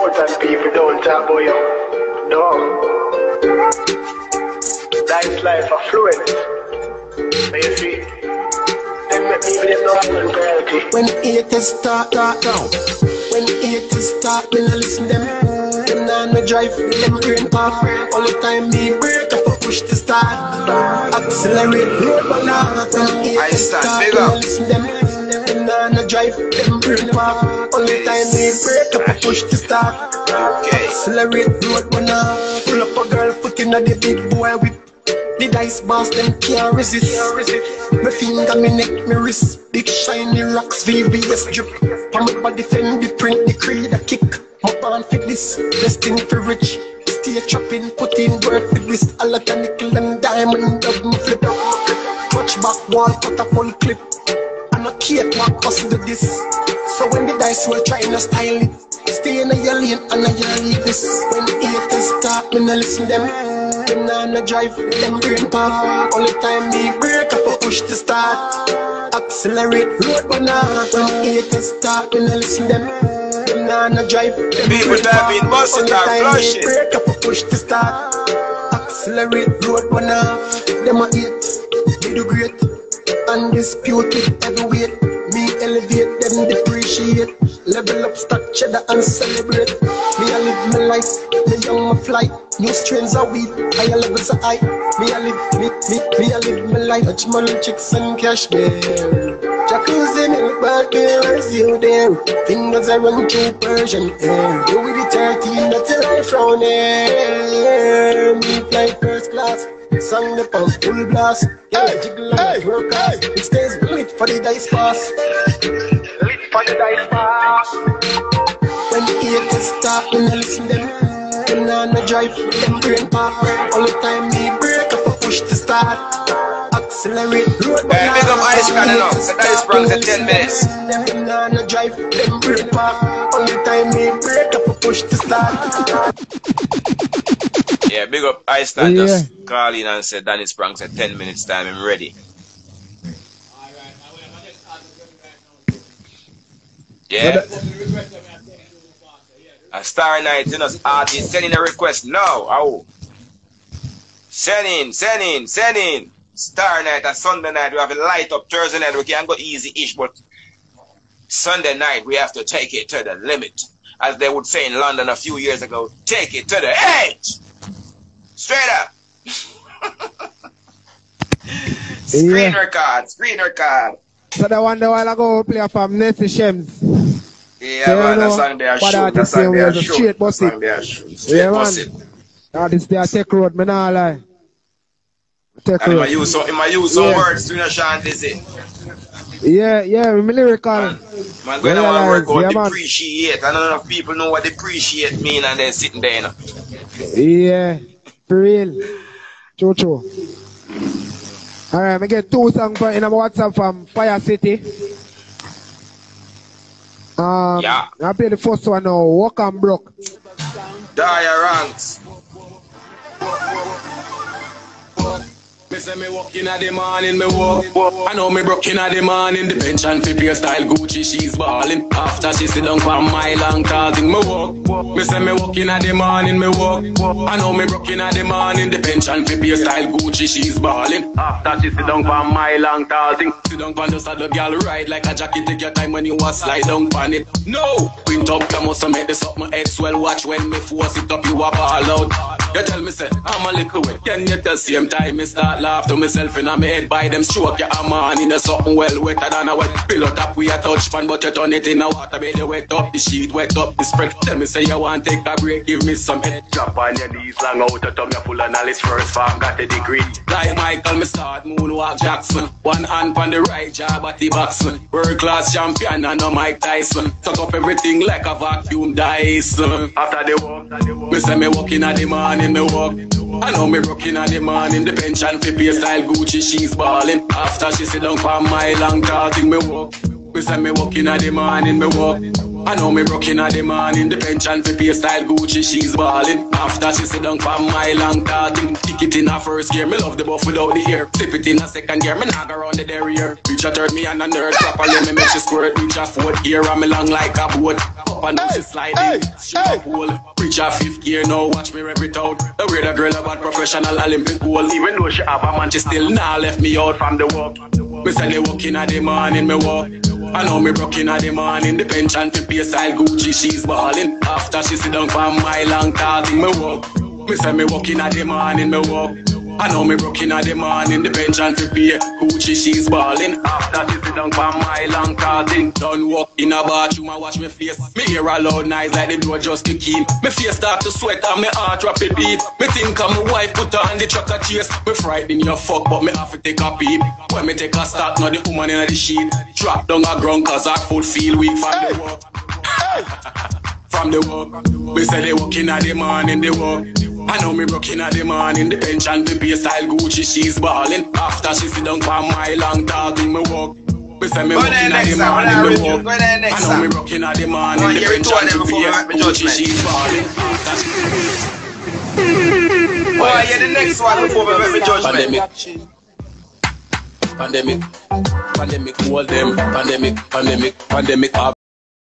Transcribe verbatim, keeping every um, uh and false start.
important people don't talk about you. No. Nice life affluent. So you see, them make me believe no one reality. When haters start, start down. When haters start, me no listen them. Them nah no drive, them brain pop. All the time me break up and push the start. Accelerate, road but now. When haters start, me no listen them. Them nah no drive, them brain pop. All the time me break up and push the start. Accelerate, road but now. Pull up a girl foot in the big boy whip. The dice boss, them can't resist. My finger, me neck, me wrist. Big shiny rocks, V V S drip. On my body, defend the print, the creed, the kick. My band fit this, destined for rich. Stay trapping, put in work for this. A lot of nickel and diamond, dub me flip. Touch back wall, cut a full clip. And a cake, my cost do this. So when the dice will try to style it, stay in a your lane and a your lead this. When the haters start, me no listen them. Them nah no drive, them brain pop. All the time me break up and push to start. Accelerate, road but now. When haters start, me no listen them. Them nah no drive, them people that been busting and flushing. Break up and push to start. Accelerate, road but now. Them a hate, they do great. Undisputed heavyweight. Me elevate, them depreciate. Level up, stack cheddar and celebrate. Me I live my life, me young my flight. New strains of weed, higher levels of high. Me I live, me, me, me I live my life. Touch money, chicks and cash there. Jacuzzi, milk, bad girls, you there. Fingers I run through Persian air. You with the thirteen, that's a life round there. Me fly first class. Song the pump, full blast. Yeah, hey, jiggle and hey, work hey. It stays lit for the dice pass. Lit for the dice pass. When the haters start, me no listen them. Them nah no drive, them brain pop. All the time me break up and push to start. Accelerate, road but hey, big up ice cream enough. The dice sprung at ten minutes. Them nah no drive, them brain pop. All the time me break up and push to start. Yeah, big up Ice yeah. Just call in and said Danny Sprang said ten minutes time, I'm ready. Yeah. A Star Night, you know, artist sending a request now. Oh. Send in, send in, send in. Star Night, a Sunday night, we have a light up. Thursday night, we can go easy-ish, but Sunday night, we have to take it to the limit. As they would say in London a few years ago, take it to the edge. Straight up. Screen yeah. record, screen record. So the one the while ago play from Nessie Shems. Yeah, so man, that's on their shoot. That's on their shoot. Straight Bussit. Straight yeah, Bussit. That is their tech road, me nah lie. Tech and road. I use some, I use some yeah. words to the chant, is it? Yeah, yeah, I'm lyrical. Man, man going yeah, to work out yeah, depreciate. I don't know if people know what depreciate mean and they're sitting there, you know. Yeah. For real. True, true. Alright, I get two songs in my WhatsApp from Fire City. Um, yeah. I play the first one now, Walk and Broke. Dire Ranks. Me say me walk in at the morning, me walk, walk. I know me broke in at the morning. The pension fi pay style Gucci, she's ballin'. After she sit down for a mile and causing me walk, walk. Me say me walk in at the morning, me walk, walk. I know me broke in at the morning. The pension fi pay style Gucci, she's ballin'. After she sit down for a mile and causing. Sit down for the saddle, girl ride like a jockey. Take your time when you was slide down on it. No, print up, you must make this up my head swell. Watch when me force it up, you a ball out. You tell me say I'm a little wet. Can you tell same time me start laugh to myself in my head by them stroke your arm on in a something well wetter than a wet pillow top we a touch fan but you turn it in a water bed you wet up the sheet wet up the spread. Tell me say you want take a break, give me some head drop on your knees long out your tongue you full of knowledge first farm got a degree like Michael me start moonwalk Jackson one hand on the right jaw at the boxing world class champion and no Mike Tyson tuck up everything like a vacuum Dyson. After the walk me say me walking at the morning me walk I know me rocking at the morning the pension fi pay style Gucci she's ballin'. After she sit down for a mile long talking me walk. Me say me walking at the morning me walk I know me broke in the morning, the pension for pay style Gucci, she's ballin'. After she sit down for my long talking, kick it in her first gear, me love the buff without the ear. Flip it in a second gear, me knock around the derriere. Reach a third, me and a nerd, properly me make she squirt. Reach a fourth gear, and me long like a boat. Up and down she sliding, straight up hole. Reach a fifth gear, now watch me rev it out. The way the girl about professional Olympic goal. Even though she have a man, she still nah left me out from the walk. Me say they walk in at the morning, me walk. I know me broke in the morning, the pension to pay style Gucci, she's ballin'. After she sit down for my long talking, me walk. Me say me walk in the morning, me walk. I know me broke in the morning, the pension to pay Gucci, she's ballin'. After she sit down for my long talking, done walk in a bathroom and watch me face. Me hear a loud noise like the door just kicking. Me face start to sweat and me heart rapid beat. Me think of my wife put her on the truck a chase. Me frightened your fuck, but me have to take a peep. When me take a start, now the woman in the sheet drop down a ground cause her foot feel weak from the walk. From the walk, we say they walk in at the morning, they walk. I know me broke in at the morning, the pension to pay style Gucci, she's ballin'. After she sit down for my long talking, me walk. We say me walk in at the morning, me walk. I know me broke in at the morning, the pension to pay Gucci, she's ballin'. Oh, yeah, the next one before we make the judgment. Pandemic, pandemic, hold them, pandemic, pandemic, pandemic.